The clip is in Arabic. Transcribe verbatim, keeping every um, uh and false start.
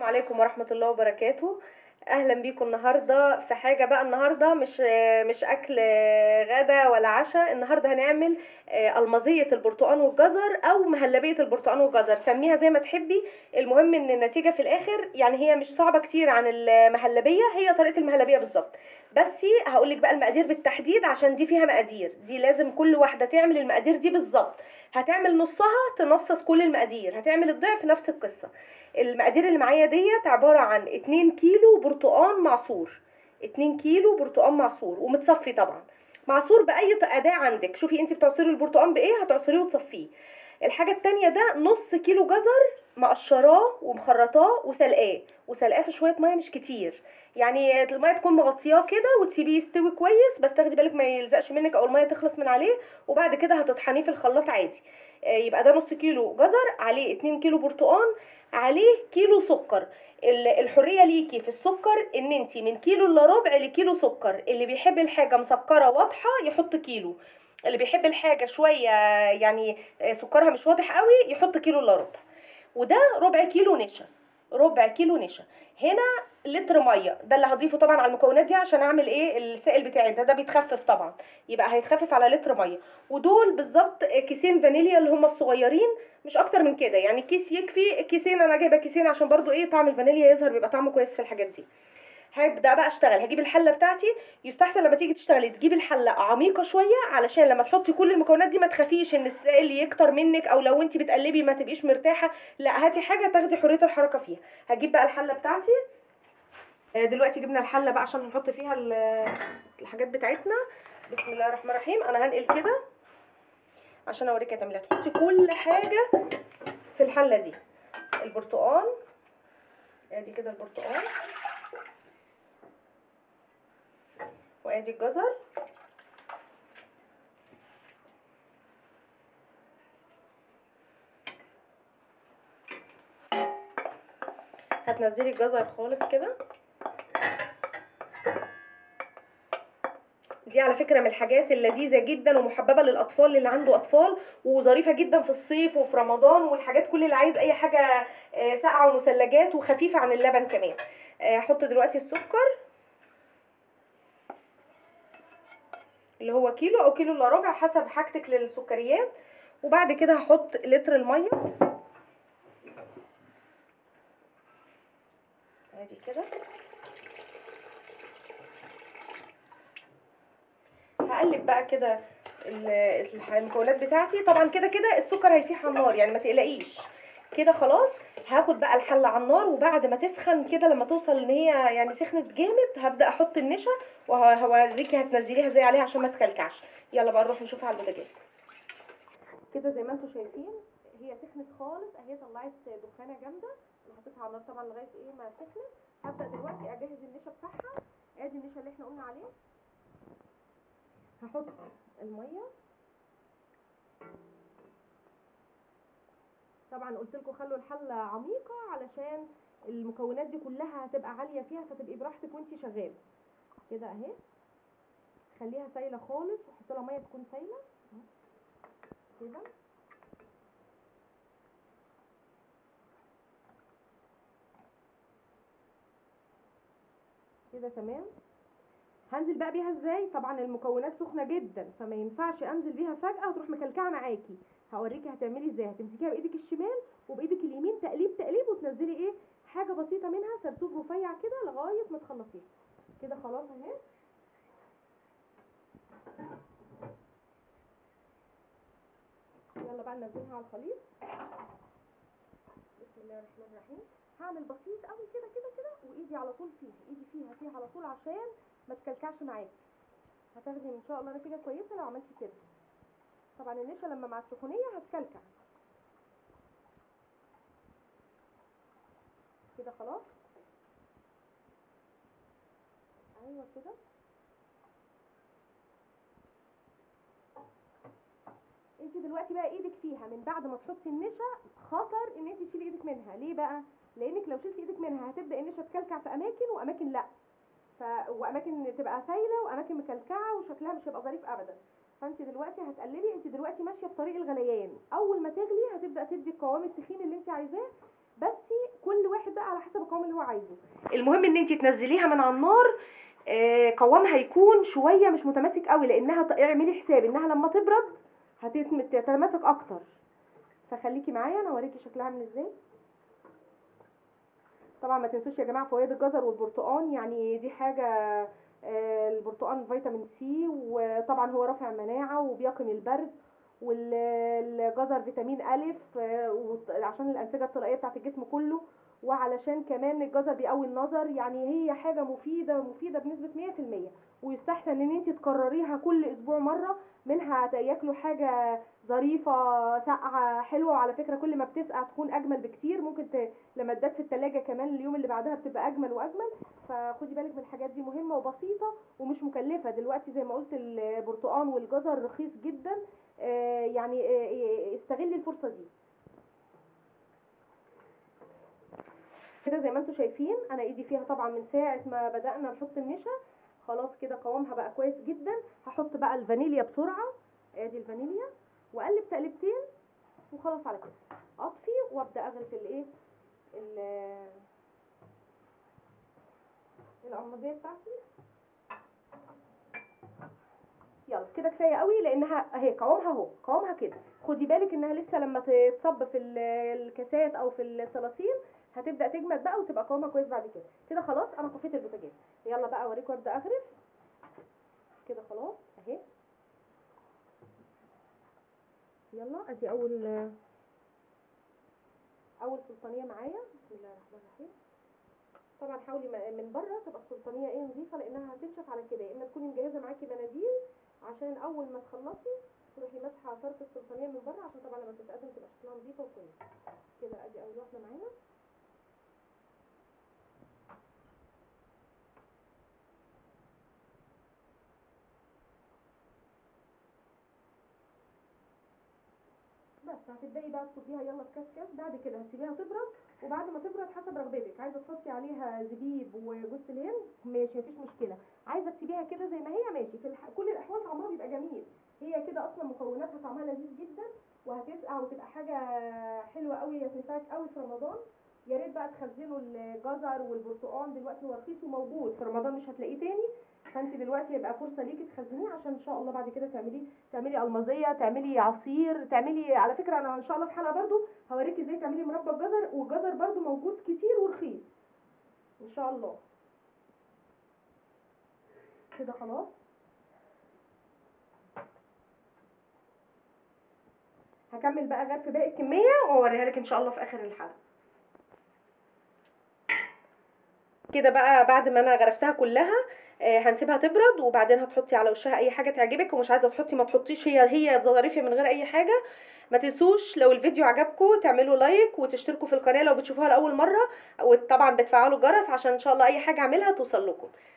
عليكم ورحمة الله وبركاته. اهلا بيكم النهارده في حاجه بقى. النهارده مش مش اكل غدا ولا عشاء. النهارده هنعمل آه، المزيه البرتقال والجزر او مهلبيه البرتقال والجزر، سميها زي ما تحبي. المهم ان النتيجه في الاخر يعني هي مش صعبه كتير عن المهلبيه، هي طريقه المهلبيه بالظبط. بس هقولك بقى المقادير بالتحديد عشان دي فيها مقادير، دي لازم كل واحده تعمل المقادير دي بالظبط. هتعمل نصها تنصص كل المقادير، هتعمل الضعف نفس القصه. المقادير اللي معايا ديت عبارة عن اتنين كيلو برتقان معصور. اتنين كيلو برتقان معصور ومتصفي طبعا، معصور بأي أداة عندك. شوفي انت بتعصري البرتقان بإيه، هتعصريه وتصفيه. الحاجة التانية ده نص كيلو جزر مقشراه ومخرطاه وسلقاه، وسلقاه في شوية مية مش كتير، يعني المية تكون مغطياه كده وتسيبيه يستوي كويس، بس تاخدي بالك ما يلزقش منك او المية تخلص من عليه. وبعد كده هتطحنيه في الخلاط عادي. آه، يبقى ده نص كيلو جزر عليه اتنين كيلو برتقان عليه كيلو سكر. ال- الحريه ليكي في السكر ان انت من كيلو الا ربع لكيلو سكر. اللي بيحب الحاجه مسكره واضحه يحط كيلو، اللي بيحب الحاجه شويه يعني آه، سكرها مش واضح قوي يحط كيلو الا ربع. وده ربع كيلو نشا، ربع كيلو نشا. هنا لتر ميه ده اللي هضيفه طبعا على المكونات دي عشان اعمل ايه السائل بتاعي ده، ده بيتخفف طبعا، يبقى هيتخفف على لتر ميه. ودول بالظبط كيسين فانيليا اللي هم الصغيرين، مش اكتر من كده، يعني كيس يكفي. كيسين، انا جايبه كيسين عشان برضو ايه طعم الفانيليا يظهر، بيبقى طعمه كويس في الحاجات دي. هبدا بقى اشتغل، هجيب الحله بتاعتي. يستحسن لما تيجي تشتغلي تجيبي الحله عميقه شويه علشان لما تحطي كل المكونات دي ما تخافيش ان السائل يكتر منك، او لو انت بتقلبي ما تبقيش مرتاحه. لا، هاتي حاجه تاخدي حريه الحركه فيها. هجيب بقى الحله بتاعتي. آه، دلوقتي جبنا الحله بقى عشان نحط فيها ال- الحاجات بتاعتنا. بسم الله الرحمن الرحيم. انا هنقل كده عشان اوريك هتعملي، هتحطي كل حاجه في الحله دي. البرتقال، ادي كده البرتقال، وادي الجزر، هتنزلي الجزر خالص كده. دي على فكرة من الحاجات اللذيذة جدا ومحببة للأطفال اللي عنده أطفال، وظريفة جدا في الصيف وفي رمضان والحاجات، كل اللي عايز أي حاجة آه، ساقعة ومثلجات وخفيفة عن اللبن كمان. آه، هحط دلوقتي السكر اللي هو كيلو أو كيلو إلا ربع حسب حاجتك للسكريات. وبعد كده هحط لتر المية، ادي كده. هقلب بقى كده ال- المكونات بتاعتي. طبعا كده كده السكر هيسيح على النار، يعني ما تقلقيش. كده خلاص. هاخد بقى الحله على النار، وبعد ما تسخن كده لما توصل ان هي يعني سخنت جامد هبدا احط النشا، وهوريكي هتنزليها ازاي عليها عشان ما تكلكعش. يلا بقى نروح نشوفها على البوتاجاز. كده زي ما انتم شايفين هي سخنت خالص اهي، طلعت دخانه جامده. انا حطيتها على النار طبعا لغايه ايه ما سخنت. هبدا دلوقتي اجهز النشا بتاعها. ادي النشا اللي احنا قلنا عليه. هحط الميه. طبعا قلت لكم خلوا الحله عميقه علشان المكونات دي كلها هتبقى عاليه فيها، فتبقي براحتك وانتي شغاله. كده اهي. خليها سايله خالص وحط لها ميه تكون سايله كده. كده تمام. هنزل بقى بيها ازاي؟ طبعا المكونات سخنه جدا فما ينفعش انزل بيها فجاه وتروح مكلكعه معاكي. هوريكي هتعملي ازاي. هتمسكيها بايدك الشمال وبايدك اليمين تقليب تقليب، وتنزلي ايه حاجه بسيطه منها سرسوب رفيع كده لغايه ما تخلصيها. كده خلاص اهي. يلا بقى ننزلها على الخليط. بسم الله الرحمن الرحيم. هعمل بسيط قوي كده كده كده، وايدي على طول فيها، ايدي فيها فيها على طول عشان ما تكلكعش معاكي. هتاخدي ان شاء الله نتيجه كويسه لو عملتي كده. طبعا النشا لما مع السخونيه هتكلكع. كده خلاص. ايوه كده. انت دلوقتي بقى ايدك فيها من بعد ما تحطي النشا، خطر ان انت تشيلي ايدك منها. ليه بقى؟ لانك لو شلتي ايدك منها هتبدا النشا تكلكع في اماكن واماكن لا، ف... واماكن تبقى سايله واماكن مكلكعه وشكلها مش هيبقى ظريف ابدا. فانت دلوقتي هتقلبي، انت دلوقتي ماشيه في طريق الغليان، اول ما تغلي هتبدا تدي القوام التخين اللي انت عايزاه. بس كل واحد بقى على حسب القوام اللي هو عايزه. المهم ان انت تنزليها من على النار، آه قوامها يكون شويه مش متماسك قوي، لانها ط- اعملي حساب انها لما تبرد هتتماسك اكتر. فخليكي معايا انا اوريكي شكلها عامل ازاي. طبعا ما تنسوش يا جماعه فوائد الجزر والبرتقال، يعني دي حاجه، آه، البرتقال فيتامين سي، وطبعا هو رافع مناعه وبيقي من البرد، والجزر فيتامين الف، آه، وط- عشان الانسجه الطلائيه بتاعت الجسم كله، وعلشان كمان الجزر بيقوي النظر. يعني هي حاجه مفيده مفيده بنسبه مية في المية، ويستحسن ان انت تكرريها كل اسبوع مره. منها ياكلوا حاجه ظريفه ساقعه حلوه، وعلى فكره كل ما بتسقع تكون اجمل بكتير. ممكن ت... لما تبات في التلاجة كمان اليوم اللي بعدها بتبقى اجمل واجمل. فخدي بالك من الحاجات دي، مهمه وبسيطه ومش مكلفه. دلوقتي زي ما قلت البرتقال والجزر رخيص جدا، آه يعني آه استغلي الفرصه دي. كده زي ما انتم شايفين انا ايدي فيها طبعا من ساعه ما بدانا نحط النشا، خلاص كده قوامها بقى كويس جدا. هحط بقى الفانيليا بسرعه، ادي الفانيليا، واقلب تقلبتين وخلاص على كده. اطفي وابدا اغرف الايه ال- القماضيه بتاعتي. يلا كده كفايه قوي، لانها اهي قوامها اهو، قوامها كده. خدي بالك انها لسه لما تتصب في ال- الكاسات او في السلاطين هتبدا تجمد بقى وتبقى قوامها كويس. بعد كده كده خلاص انا طفيت البوتاجاز. يلا بقى اوريكم ابدا اغرف كده. خلاص اهي، يلا ادي اول اول سلطانيه معايا. بسم الله الرحمن الرحيم. طبعا حاولي م- من بره تبقى السلطانيه ايه نظيفه، لانها هتنشف على كده. يا اما تكوني مجهزه معاكي مناديل عشان اول ما تخلصي تروحي ماسحه طرف السلطانيه من بره، عشان طبعا لما تتقدم تبقى شكلها نظيفه وكويسه. كده ادي اول واحده معانا. بس هتبداي بقى تصبيها يلا في كاس كاس. بعد كده هتسيبيها تبرد، وبعد ما تبرد حسب رغبتك، عايزه تحطي عليها زبيب وجوز الهند ماشي مفيش مشكله، عايزه تسيبيها كده زي ما هي ماشي. في الح... كل الاحوال طعمها بيبقى جميل. هي كده اصلا مكوناتها طعمها لذيذ جدا، وهتسقع وتبقى حاجه حلوه قوي، هتنفعك قوي في رمضان. يا ريت بقى تخزنوا الجزر والبرتقال، دلوقتي هو رخيص وموجود في رمضان مش هتلاقيه تاني. فانت دلوقتي يبقى فرصه ليكي تخزنيه، عشان ان شاء الله بعد كده تعمليه، تعملي المازيه، تعملي عصير، تعملي. على فكره انا ان شاء الله في حلقه برضو هوريكي ازاي تعملي مربى الجزر، والجزر برضو موجود كتير ورخيص ان شاء الله. كده خلاص هكمل بقى غرف باقي الكميه واوريها لك ان شاء الله في اخر الحلقه. كده بقى بعد ما انا غرفتها كلها، آه، هنسيبها تبرد، وبعدين هتحطي على وشها اي حاجه تعجبك، ومش عايزه تحطي ما تحطيش، هي هي ظريفه من غير اي حاجه. ما تنسوش لو الفيديو عجبكم تعملوا لايك وتشتركوا في القناه لو بتشوفوها لاول مره، وطبعا بتفعلوا الجرس عشان ان شاء الله اي حاجه اعملها توصل لكم.